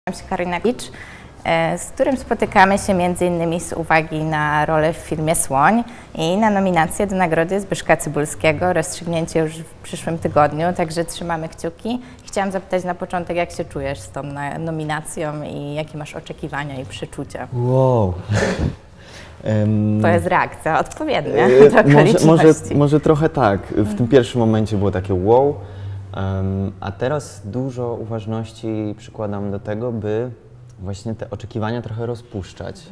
Nazywam się Karolina Kicz, z którym spotykamy się m.in. z uwagi na rolę w filmie Słoń i na nominację do nagrody Zbyszka Cybulskiego, rozstrzygnięcie już w przyszłym tygodniu, także trzymamy kciuki. Chciałam zapytać na początek, jak się czujesz z tą nominacją i jakie masz oczekiwania i przeczucia? Wow. To jest reakcja odpowiednia do okoliczności. Może trochę tak. W tym pierwszym momencie było takie wow, a teraz dużo uważności przykładam do tego, by właśnie te oczekiwania trochę rozpuszczać.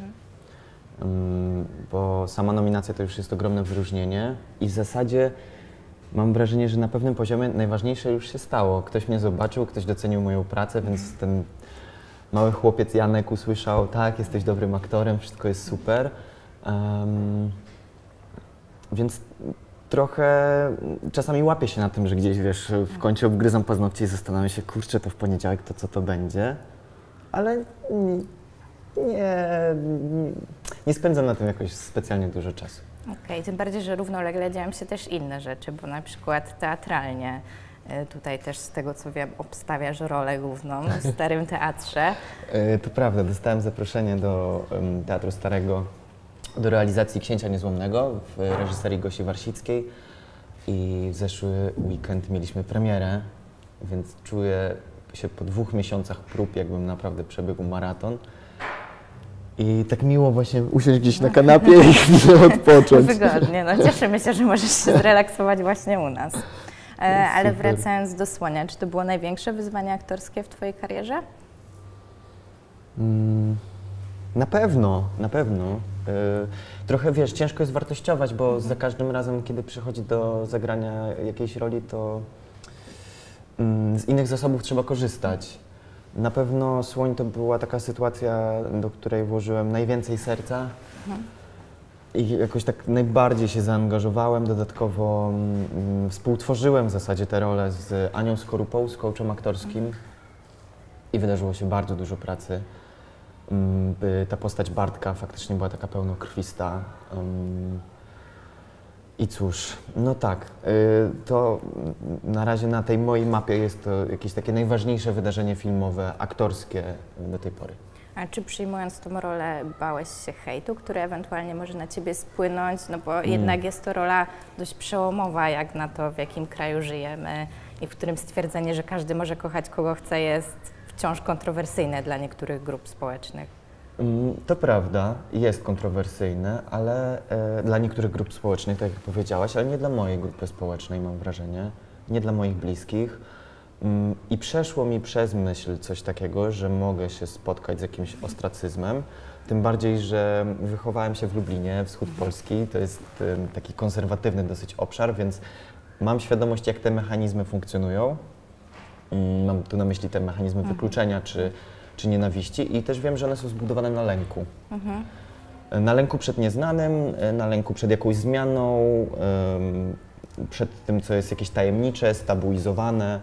Bo sama nominacja to już jest ogromne wyróżnienie i w zasadzie mam wrażenie, że na pewnym poziomie najważniejsze już się stało. Ktoś mnie zobaczył, ktoś docenił moją pracę, więc ten mały chłopiec Janek usłyszał: tak, jesteś dobrym aktorem, wszystko jest super. Więc trochę czasami łapię się na tym, że gdzieś, wiesz, w kącie obgryzam paznokcie i zastanawiam się, kurczę, to w poniedziałek to co to będzie, ale nie spędzam na tym jakoś specjalnie dużo czasu. Okej, tym bardziej, że równolegle dzieją się też inne rzeczy, bo na przykład teatralnie, tutaj też z tego co wiem, obstawiasz rolę główną w Starym Teatrze. To prawda, dostałem zaproszenie do Teatru Starego do realizacji Księcia Niezłomnego w reżyserii Gosi Warsickiej i w zeszły weekend mieliśmy premierę, więc czuję się po 2 miesiącach prób, jakbym naprawdę przebiegł maraton. I tak miło właśnie usiąść gdzieś na kanapie i odpocząć. Wygodnie, no cieszymy się, że możesz się zrelaksować właśnie u nas. Ale wracając do Słonia, czy to było największe wyzwanie aktorskie w twojej karierze? Na pewno, na pewno. Trochę, wiesz, ciężko jest wartościować, bo za każdym razem, kiedy przychodzi do zagrania jakiejś roli, to z innych zasobów trzeba korzystać. Na pewno Słoń to była taka sytuacja, do której włożyłem najwięcej serca i jakoś tak najbardziej się zaangażowałem. Dodatkowo współtworzyłem w zasadzie tę rolę z Anią Skorupą, z coachem aktorskim i wydarzyło się bardzo dużo pracy, by ta postać Bartka faktycznie była taka pełnokrwista. I cóż, no tak, to na razie na tej mojej mapie jest to jakieś takie najważniejsze wydarzenie filmowe, aktorskie do tej pory. A czy przyjmując tą rolę bałeś się hejtu, który ewentualnie może na ciebie spłynąć? No bo jednak jest to rola dość przełomowa, jak na to, w jakim kraju żyjemy i w którym stwierdzenie, że każdy może kochać kogo chce, jest wciąż kontrowersyjne dla niektórych grup społecznych. To prawda, jest kontrowersyjne, ale dla niektórych grup społecznych, tak jak powiedziałaś, ale nie dla mojej grupy społecznej, mam wrażenie, nie dla moich bliskich. I przeszło mi przez myśl coś takiego, że mogę się spotkać z jakimś ostracyzmem, tym bardziej, że wychowałem się w Lublinie, wschód Polski, to jest taki konserwatywny dosyć obszar, więc mam świadomość, jak te mechanizmy funkcjonują. Mam tu na myśli te mechanizmy wykluczenia czy nienawiści i też wiem, że one są zbudowane na lęku. Na lęku przed nieznanym, na lęku przed jakąś zmianą, przed tym, co jest jakieś tajemnicze, stabilizowane.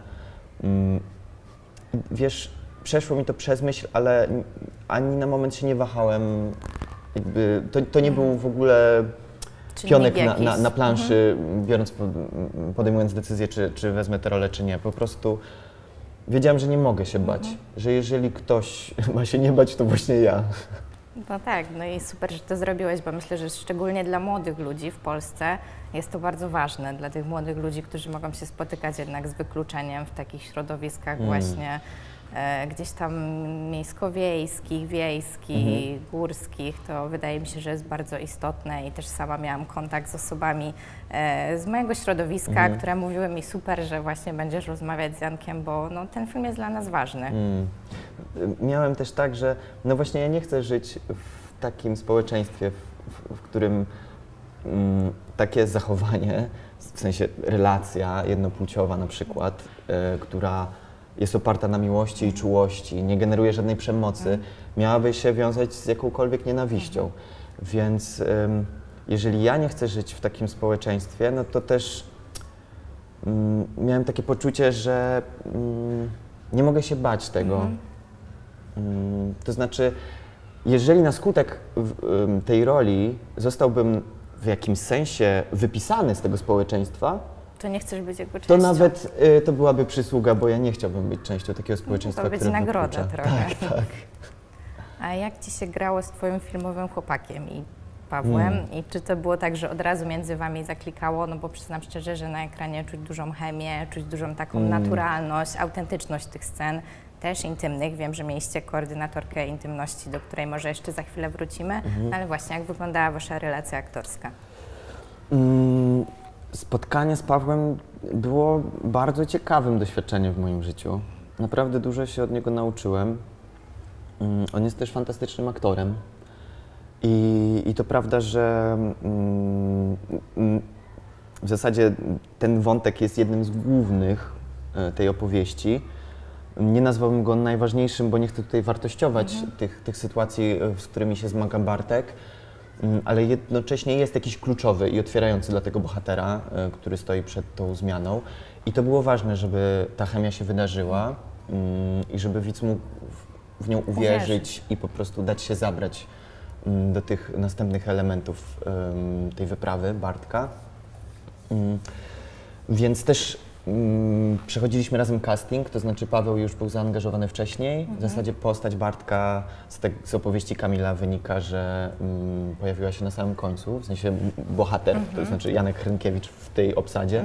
Wiesz, przeszło mi to przez myśl, ale ani na moment się nie wahałem. Jakby to nie był w ogóle pionek na planszy, podejmując decyzję, czy wezmę tę rolę, czy nie. Po prostu wiedziałem, że nie mogę się bać, że jeżeli ktoś ma się nie bać, to właśnie ja. No tak, no i super, że to zrobiłeś, bo myślę, że szczególnie dla młodych ludzi w Polsce jest to bardzo ważne, dla tych młodych ludzi, którzy mogą się spotykać jednak z wykluczeniem w takich środowiskach właśnie gdzieś tam miejsko-wiejskich, wiejskich, górskich, to wydaje mi się, że jest bardzo istotne i też sama miałam kontakt z osobami z mojego środowiska, które mówiły mi: super, że właśnie będziesz rozmawiać z Jankiem, bo no, ten film jest dla nas ważny. Miałem też tak, że no właśnie ja nie chcę żyć w takim społeczeństwie, w którym takie zachowanie, w sensie relacja jednopłciowa na przykład, która jest oparta na miłości i czułości, nie generuje żadnej przemocy, miałaby się wiązać z jakąkolwiek nienawiścią. Więc jeżeli ja nie chcę żyć w takim społeczeństwie, no to też miałem takie poczucie, że nie mogę się bać tego. To znaczy, jeżeli na skutek tej roli zostałbym w jakimś sensie wypisany z tego społeczeństwa, To nie chcesz być jego częścią? To nawet to byłaby przysługa, bo ja nie chciałbym być częścią takiego społeczeństwa, To być które nagroda wyklucza. trochę. Tak. A jak Ci się grało z Twoim filmowym chłopakiem i Pawłem? I czy to było tak, że od razu między Wami zaklikało? No bo przyznam szczerze, że na ekranie czuć dużą chemię, czuć dużą taką naturalność, autentyczność tych scen, też intymnych. Wiem, że mieliście koordynatorkę intymności, do której może jeszcze za chwilę wrócimy, ale właśnie jak wyglądała Wasza relacja aktorska? Spotkanie z Pawłem było bardzo ciekawym doświadczeniem w moim życiu. Naprawdę dużo się od niego nauczyłem. On jest też fantastycznym aktorem. I to prawda, że w zasadzie ten wątek jest jednym z głównych tej opowieści. Nie nazwałbym go najważniejszym, bo nie chcę tutaj wartościować tych sytuacji, z którymi się zmaga Bartek, ale jednocześnie jest jakiś kluczowy i otwierający dla tego bohatera, który stoi przed tą zmianą. I to było ważne, żeby ta chemia się wydarzyła i żeby widz mógł w nią uwierzyć i po prostu dać się zabrać do tych następnych elementów tej wyprawy Bartka. Więc też przechodziliśmy razem casting, to znaczy Paweł już był zaangażowany wcześniej. W zasadzie postać Bartka z opowieści Kamila wynika, że pojawiła się na samym końcu, w sensie bohater, to znaczy Janek Hrynkiewicz w tej obsadzie.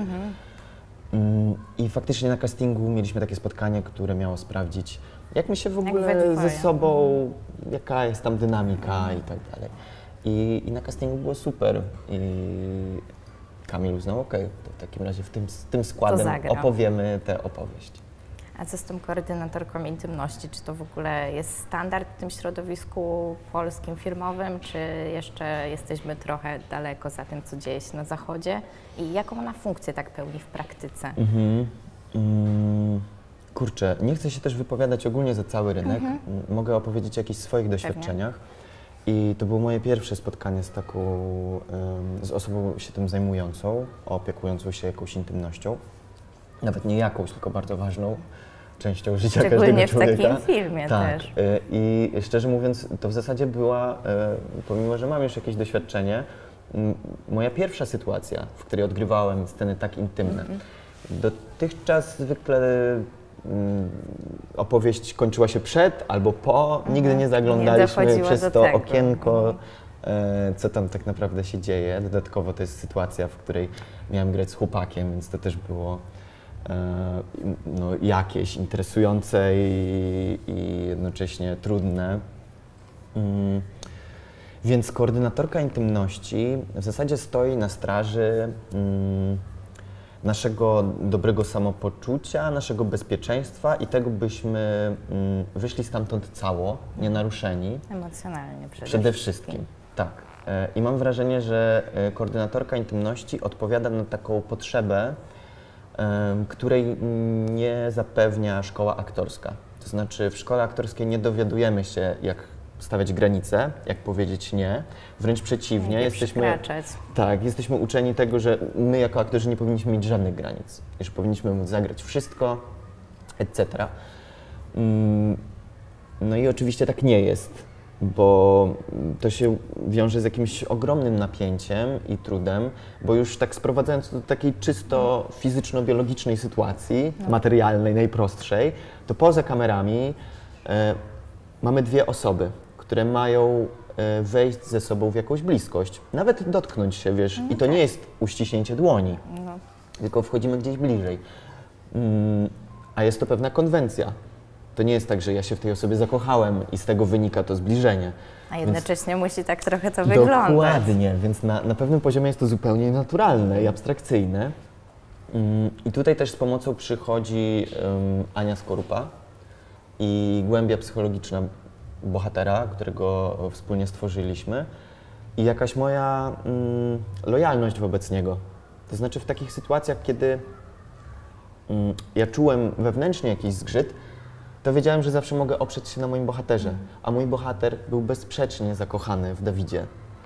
I faktycznie na castingu mieliśmy takie spotkanie, które miało sprawdzić, jak my się w ogóle ze sobą, jaka jest tam dynamika i tak dalej. I na castingu było super. I Kamil uznał, okej, to w takim razie tym składem opowiemy tę opowieść. A co z tą koordynatorką intymności? Czy to w ogóle jest standard w tym środowisku polskim, filmowym, czy jeszcze jesteśmy trochę daleko za tym, co dzieje się na Zachodzie? I jaką ona funkcję tak pełni w praktyce? Kurczę, nie chcę się też wypowiadać ogólnie za cały rynek. Mogę opowiedzieć o jakichś swoich doświadczeniach. I to było moje pierwsze spotkanie z osobą się tym zajmującą, opiekującą się jakąś intymnością. Nawet nie jakąś, tylko bardzo ważną częścią życia każdego człowieka. Szczególnie w takim filmie też. I szczerze mówiąc, to w zasadzie była, pomimo że mam już jakieś doświadczenie, moja pierwsza sytuacja, w której odgrywałem sceny tak intymne. Dotychczas zwykle opowieść kończyła się przed albo po, nigdy nie zaglądaliśmy przez to okienko, co tam tak naprawdę się dzieje. Dodatkowo to jest sytuacja, w której miałem grać z chłopakiem, więc to też było jakieś interesujące i jednocześnie trudne. Więc koordynatorka intymności w zasadzie stoi na straży naszego dobrego samopoczucia, naszego bezpieczeństwa i tego, byśmy wyszli stamtąd cało, nienaruszeni. Emocjonalnie przede wszystkim. Tak. I mam wrażenie, że koordynatorka intymności odpowiada na taką potrzebę, której nie zapewnia szkoła aktorska. To znaczy w szkole aktorskiej nie dowiadujemy się, jak stawiać granice, jak powiedzieć nie. Wręcz przeciwnie, jesteśmy uczeni tego, że my jako aktorzy nie powinniśmy mieć żadnych granic, że powinniśmy móc zagrać wszystko, etc. No i oczywiście tak nie jest, bo to się wiąże z jakimś ogromnym napięciem i trudem, bo już tak sprowadzając do takiej czysto fizyczno-biologicznej sytuacji, materialnej, najprostszej, to poza kamerami mamy dwie osoby, które mają wejść ze sobą w jakąś bliskość, nawet dotknąć się, wiesz, i to nie jest uściśnięcie dłoni, tylko wchodzimy gdzieś bliżej. A jest to pewna konwencja. To nie jest tak, że ja się w tej osobie zakochałem i z tego wynika to zbliżenie. A jednocześnie musi tak trochę to wyglądać. Dokładnie, więc na pewnym poziomie jest to zupełnie naturalne i abstrakcyjne. I tutaj też z pomocą przychodzi Ania Skorupa i głębia psychologiczna bohatera, którego wspólnie stworzyliśmy i jakaś moja lojalność wobec niego. To znaczy w takich sytuacjach, kiedy ja czułem wewnętrznie jakiś zgrzyt, to wiedziałem, że zawsze mogę oprzeć się na moim bohaterze, a mój bohater był bezsprzecznie zakochany w Dawidzie.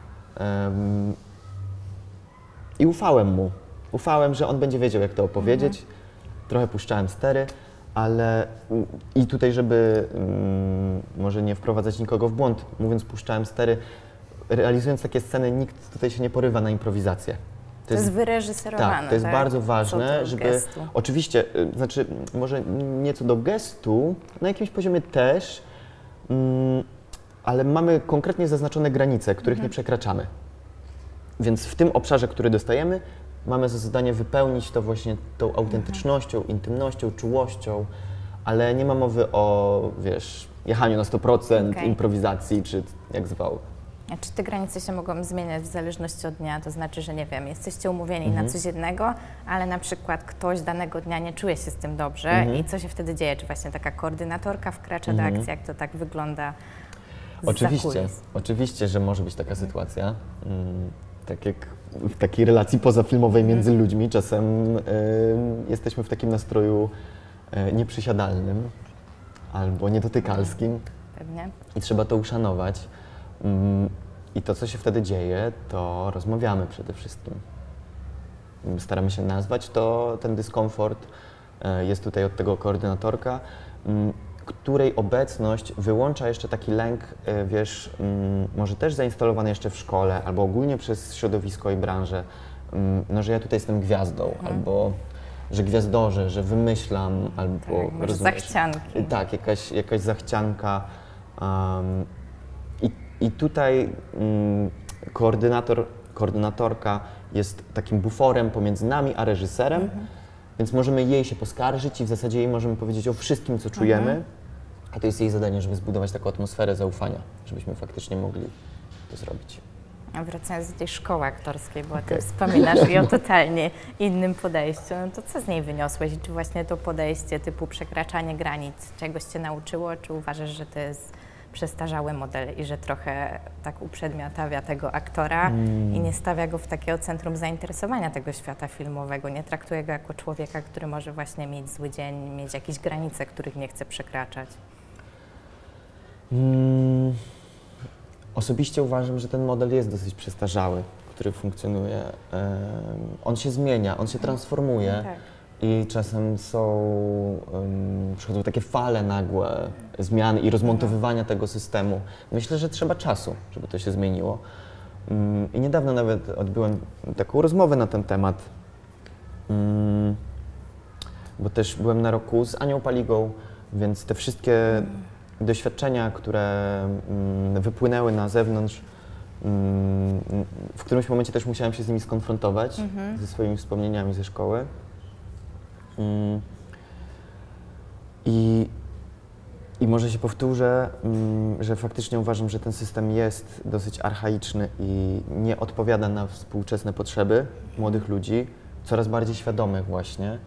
I ufałem mu. Ufałem, że on będzie wiedział, jak to opowiedzieć. Trochę puszczałem stery, ale i tutaj, żeby może nie wprowadzać nikogo w błąd, mówiąc puszczałem stery, realizując takie sceny, nikt tutaj się nie porywa na improwizację. To jest wyreżyserowane, tak? To jest tak? bardzo Co ważne, do żeby... gestu. Oczywiście, znaczy może nie co do gestu, na jakimś poziomie też, ale mamy konkretnie zaznaczone granice, których nie przekraczamy. Więc w tym obszarze, który dostajemy, mamy za zadanie wypełnić to właśnie tą autentycznością, intymnością, czułością, ale nie ma mowy o, wiesz, jechaniu na 100%, Okej. improwizacji, czy jak zwał. A czy te granice się mogą zmieniać w zależności od dnia? To znaczy, że nie wiem, jesteście umówieni na coś jednego, ale na przykład ktoś danego dnia nie czuje się z tym dobrze i co się wtedy dzieje? Czy właśnie taka koordynatorka wkracza do akcji? Jak to tak wygląda zza kulis? Oczywiście, że może być taka sytuacja. Tak jak w takiej relacji pozafilmowej między ludźmi, czasem jesteśmy w takim nastroju nieprzysiadalnym albo niedotykalskim Pewnie. i trzeba to uszanować. I to, co się wtedy dzieje, to rozmawiamy przede wszystkim. Staramy się nazwać ten dyskomfort. Jest tutaj od tego koordynatorka, której obecność wyłącza jeszcze taki lęk, wiesz, może też zainstalowany jeszcze w szkole, albo ogólnie przez środowisko i branżę, no, że ja tutaj jestem gwiazdą, albo że gwiazdorzę, że wymyślam, albo Tak, może rozumiesz? zachcianki. Tak, jakaś zachcianka. I tutaj koordynatorka jest takim buforem pomiędzy nami a reżyserem, więc możemy jej się poskarżyć i w zasadzie jej możemy powiedzieć o wszystkim, co czujemy. A to jest jej zadanie, żeby zbudować taką atmosferę zaufania, żebyśmy faktycznie mogli to zrobić. A wracając do tej szkoły aktorskiej, bo ty wspominasz i o totalnie innym podejściu, no to co z niej wyniosłeś? Czy właśnie to podejście typu przekraczanie granic czegoś cię nauczyło, czy uważasz, że to jest przestarzały model i że trochę tak uprzedmiotawia tego aktora i nie stawia go w takiego centrum zainteresowania tego świata filmowego, nie traktuje go jako człowieka, który może właśnie mieć zły dzień, mieć jakieś granice, których nie chce przekraczać? Osobiście uważam, że ten model jest dosyć przestarzały, który funkcjonuje. On się zmienia, on się transformuje Tak. i czasem przychodzą takie fale nagłe zmian i rozmontowywania tego systemu. Myślę, że trzeba czasu, żeby to się zmieniło. I niedawno nawet odbyłem taką rozmowę na ten temat, bo też byłem na roku z Anią Paligą, więc te wszystkie doświadczenia, które wypłynęły na zewnątrz, w którymś momencie też musiałem się z nimi skonfrontować, ze swoimi wspomnieniami ze szkoły. I może się powtórzę, że faktycznie uważam, że ten system jest dosyć archaiczny i nie odpowiada na współczesne potrzeby młodych ludzi, coraz bardziej świadomych właśnie.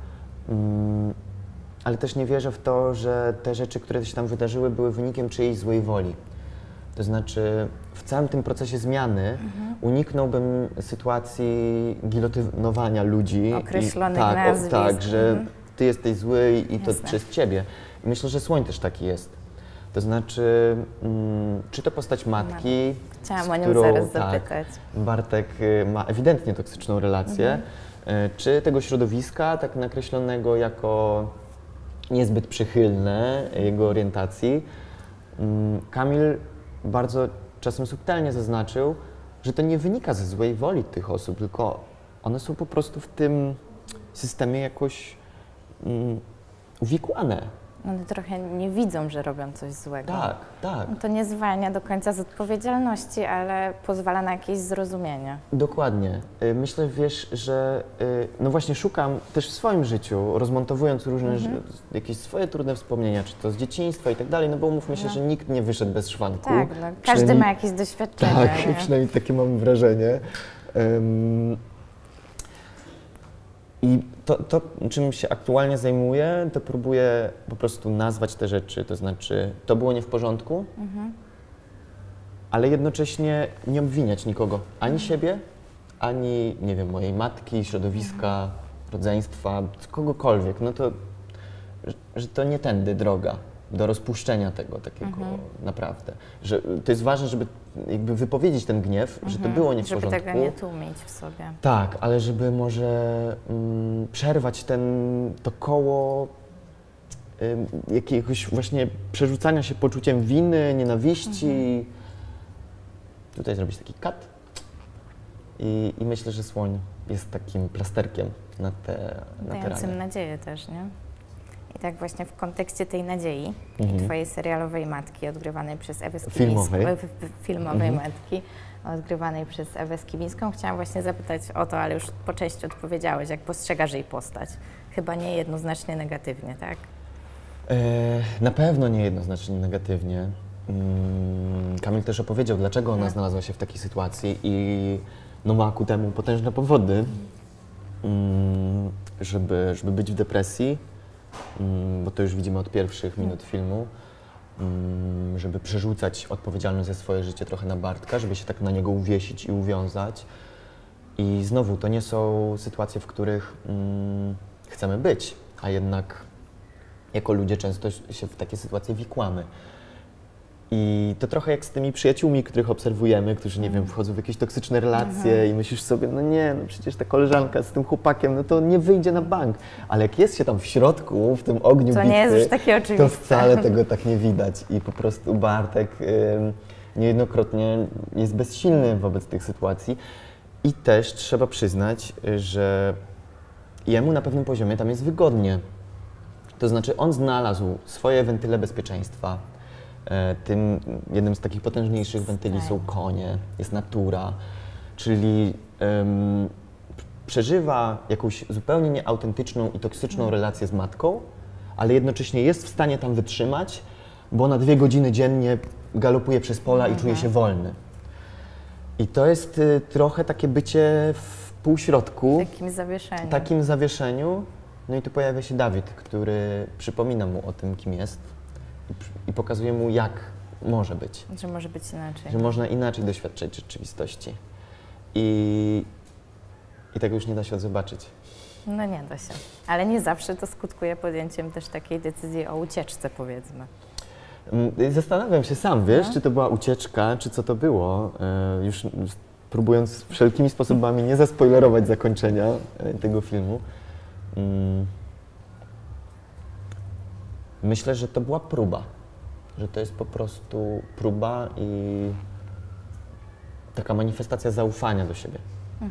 Ale też nie wierzę w to, że te rzeczy, które się tam wydarzyły, były wynikiem czyjejś złej woli. To znaczy, w całym tym procesie zmiany uniknąłbym sytuacji gilotynowania ludzi. Określonych nazwisk. Tak, że ty jesteś zły i to Jasne. przez ciebie. I myślę, że Słoń też taki jest. To znaczy, czy to postać matki, Chciałam z o nią którą, zaraz tak, zapytać. Bartek ma ewidentnie toksyczną relację, czy tego środowiska tak nakreślonego jako niezbyt przychylne jego orientacji. Kamil bardzo czasem subtelnie zaznaczył, że to nie wynika ze złej woli tych osób, tylko one są po prostu w tym systemie jakoś uwikłane. One trochę nie widzą, że robią coś złego. Tak, tak. To nie zwalnia do końca z odpowiedzialności, ale pozwala na jakieś zrozumienie. Dokładnie. Myślę, wiesz, że no właśnie szukam też w swoim życiu, rozmontowując różne jakieś swoje trudne wspomnienia, czy to z dzieciństwa i tak dalej, no bo umówmy się, że nikt nie wyszedł bez szwanku. Tak, no, każdy ma jakieś doświadczenie. Tak, nie? przynajmniej takie mam wrażenie. I to, czym się aktualnie zajmuję, to próbuję po prostu nazwać te rzeczy, to znaczy to było nie w porządku, ale jednocześnie nie obwiniać nikogo, ani siebie, ani, nie wiem, mojej matki, środowiska, rodzeństwa, kogokolwiek. No to, że to nie tędy droga do rozpuszczenia tego takiego naprawdę. Że to jest ważne, żeby jakby wypowiedzieć ten gniew, że to było nie w Żeby porządku. tego nie tłumić w sobie. Tak, ale żeby może przerwać to koło jakiegoś właśnie przerzucania się poczuciem winy, nienawiści. Tutaj zrobić taki cut I myślę, że Słoń jest takim plasterkiem na te Dającym rany. nadzieję też, nie? I tak właśnie w kontekście tej nadziei i Mhm. twojej serialowej matki odgrywanej przez Ewę Filmowej. filmowej Mhm. matki odgrywanej przez Ewę Skibińską. Chciałam właśnie zapytać o to, ale już po części odpowiedziałeś, jak postrzegasz jej postać. Chyba nie jednoznacznie negatywnie, tak? Na pewno niejednoznacznie negatywnie. Kamil też opowiedział, dlaczego ona znalazła się w takiej sytuacji i no ma ku temu potężne powody, żeby być w depresji, bo to już widzimy od pierwszych minut filmu, żeby przerzucać odpowiedzialność za swoje życie trochę na Bartka, żeby się tak na niego uwiesić i uwiązać. I znowu, to nie są sytuacje, w których chcemy być, a jednak jako ludzie często się w takie sytuacje wikłamy. I to trochę jak z tymi przyjaciółmi, których obserwujemy, którzy, nie wiem, wchodzą w jakieś toksyczne relacje i myślisz sobie, no nie, no przecież ta koleżanka z tym chłopakiem, no to nie wyjdzie na bank. Ale jak jest się tam w środku, w tym ogniu To bitwy, nie jest już takie oczywiste. to wcale tego tak nie widać. I po prostu Bartek niejednokrotnie jest bezsilny wobec tych sytuacji. I też trzeba przyznać, że jemu na pewnym poziomie tam jest wygodnie. To znaczy on znalazł swoje wentyle bezpieczeństwa. Tym jednym z takich potężniejszych wentyli są konie, jest natura, czyli przeżywa jakąś zupełnie nieautentyczną i toksyczną relację z matką, ale jednocześnie jest w stanie tam wytrzymać, bo na 2 godziny dziennie galopuje przez pola i czuje się wolny. I to jest trochę takie bycie w półśrodku, W takim zawieszeniu. No i tu pojawia się Dawid, który przypomina mu o tym, kim jest i pokazuje mu, jak może być. Że może być inaczej. Że można inaczej doświadczać rzeczywistości. I tego już nie da się zobaczyć. No nie da się. Ale nie zawsze to skutkuje podjęciem też takiej decyzji o ucieczce, powiedzmy. Zastanawiam się sam, wiesz, czy to była ucieczka, czy co to było. Już próbując wszelkimi sposobami nie zaspoilerować zakończenia tego filmu. Myślę, że to była próba. Że to jest po prostu próba i taka manifestacja zaufania do siebie.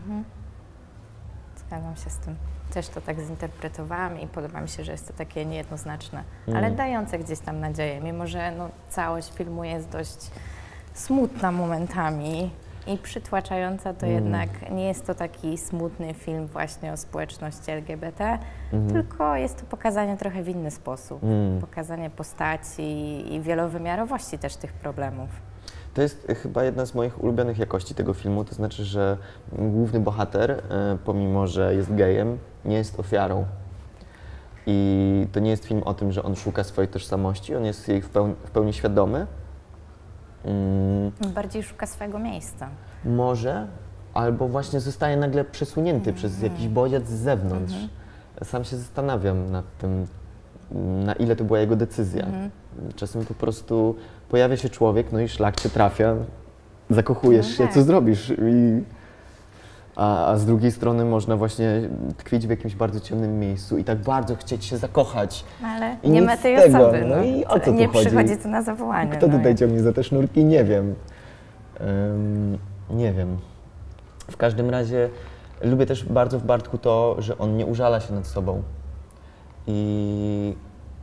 Zgadzam się z tym. Też to tak zinterpretowałam i podoba mi się, że jest to takie niejednoznaczne, ale dające gdzieś tam nadzieję, mimo że no, całość filmu jest dość smutna momentami i przytłaczająca, to jednak nie jest to taki smutny film właśnie o społeczności LGBT, tylko jest to pokazanie trochę w inny sposób. Pokazanie postaci i wielowymiarowości też tych problemów. To jest chyba jedna z moich ulubionych jakości tego filmu, to znaczy, że główny bohater, pomimo że jest gejem, nie jest ofiarą. I to nie jest film o tym, że on szuka swojej tożsamości, on jest jej w pełni świadomy. Bardziej szuka swojego miejsca. Może, albo właśnie zostaje nagle przesunięty przez jakiś bodziec z zewnątrz. Sam się zastanawiam nad tym, na ile to była jego decyzja. Czasem po prostu pojawia się człowiek, no i szlak cię trafia, zakochujesz się, co zrobisz? A z drugiej strony można właśnie tkwić w jakimś bardzo ciemnym miejscu i tak bardzo chcieć się zakochać. Ale I nie nic ma tej z tego. osoby. No i o co nie tu chodzi? przychodzi to na zawołanie. Kto tutaj ciągnie za te sznurki? Nie wiem. Nie wiem. W każdym razie lubię też bardzo w Bartku to, że on nie użala się nad sobą. I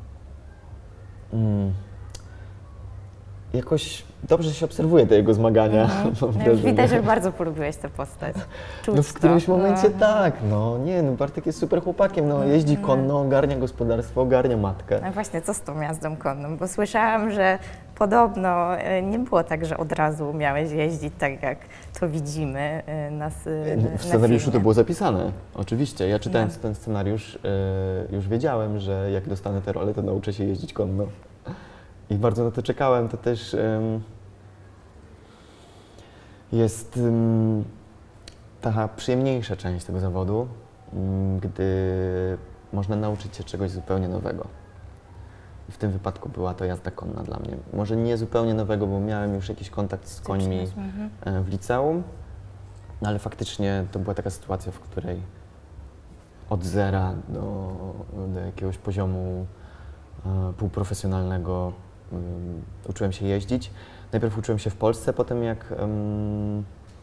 jakoś dobrze się obserwuje te jego zmagania. Mam wrażenie. Widać, że bardzo polubiłeś tę postać. Czuć No w którymś to. momencie tak, no nie, no Bartek jest super chłopakiem, no jeździ konno, ogarnia gospodarstwo, ogarnia matkę. No właśnie, co z tą jazdą konną? Bo słyszałam, że podobno nie było tak, że od razu miałeś jeździć tak, jak to widzimy W scenariuszu to było zapisane, oczywiście. Ja czytając ten scenariusz już wiedziałem, że jak dostanę tę rolę, to nauczę się jeździć konno. I bardzo na to czekałem. To też jest ta przyjemniejsza część tego zawodu, gdy można nauczyć się czegoś zupełnie nowego. W tym wypadku była to jazda konna dla mnie. Może nie zupełnie nowego, bo miałem już jakiś kontakt z końmi w liceum, ale faktycznie to była taka sytuacja, w której od zera do jakiegoś poziomu półprofesjonalnego uczyłem się jeździć. Najpierw uczyłem się w Polsce, potem jak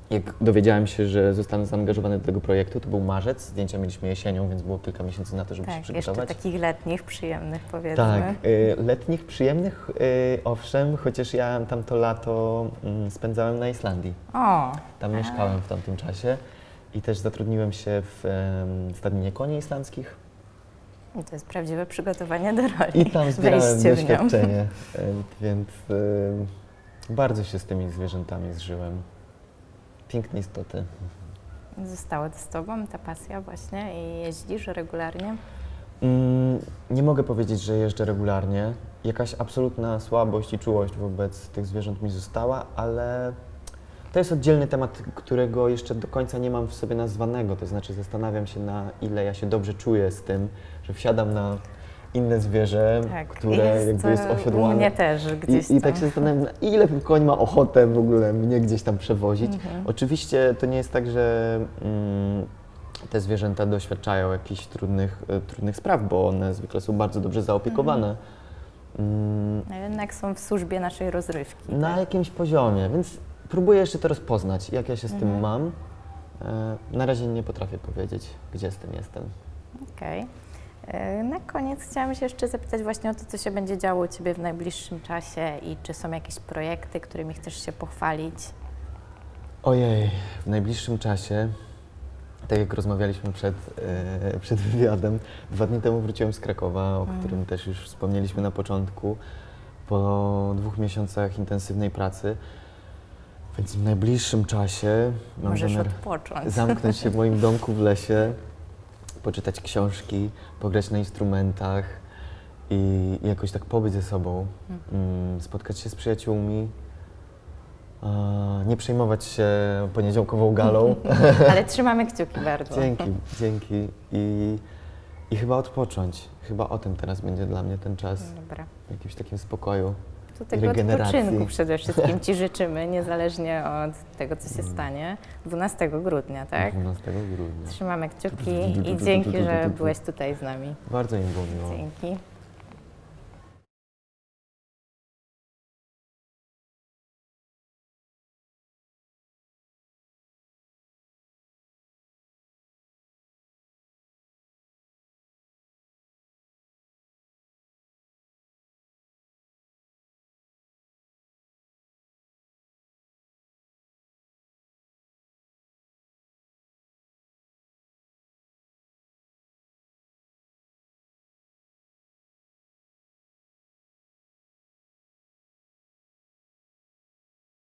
Jak dowiedziałem się, że zostanę zaangażowany do tego projektu, to był marzec, zdjęcia mieliśmy jesienią, więc było kilka miesięcy na to, żeby się Tak, przygotować. jeszcze takich letnich, przyjemnych powiedzmy. Tak, letnich, przyjemnych, owszem, chociaż ja tamto lato spędzałem na Islandii. O, Tam mieszkałem w tamtym czasie i też zatrudniłem się w stadninie koni islandzkich i to jest prawdziwe przygotowanie do roli. i tam zbierałem Wejście w nią. doświadczenie, więc bardzo się z tymi zwierzętami zżyłem. Piękne istoty. Zostało to z Tobą, ta pasja właśnie i jeździsz regularnie? Nie mogę powiedzieć, że jeżdżę regularnie. Jakaś absolutna słabość i czułość wobec tych zwierząt mi została, ale to jest oddzielny temat, którego jeszcze do końca nie mam w sobie nazwanego. To znaczy zastanawiam się, na ile ja się dobrze czuję z tym, że wsiadam na inne zwierzę, które jakby jest osiodłane. U mnie też gdzieś I tak się zastanawiam, na ile koń ma ochotę w ogóle mnie gdzieś tam przewozić. Oczywiście to nie jest tak, że te zwierzęta doświadczają jakichś trudnych spraw, bo one zwykle są bardzo dobrze zaopiekowane. A jednak są w służbie naszej rozrywki. Na jakimś poziomie, więc próbuję jeszcze to rozpoznać, jak ja się z tym mam. Na razie nie potrafię powiedzieć, gdzie z tym jestem. Okej. Na koniec chciałam się jeszcze zapytać właśnie o to, co się będzie działo u Ciebie w najbliższym czasie i czy są jakieś projekty, którymi chcesz się pochwalić? Ojej, w najbliższym czasie, tak jak rozmawialiśmy przed wywiadem, 2 dni temu wróciłem z Krakowa, o którym też już wspomnieliśmy na początku, po 2 miesiącach intensywnej pracy. Więc w najbliższym czasie mam Możesz zamiar odpocząć. zamknąć się w moim domku w lesie, poczytać książki, pograć na instrumentach i jakoś tak pobyć ze sobą, spotkać się z przyjaciółmi, nie przejmować się poniedziałkową galą. Ale trzymamy kciuki bardzo. Dzięki. I chyba odpocząć. Chyba o tym teraz będzie dla mnie ten czas. Dobra. W jakimś takim spokoju. To tego odpoczynku przede wszystkim Ci życzymy, niezależnie od tego, co się stanie. 12 grudnia, tak? 12 grudnia. Trzymamy kciuki i dzięki, że byłeś tutaj z nami. Bardzo mi było miło. Dzięki.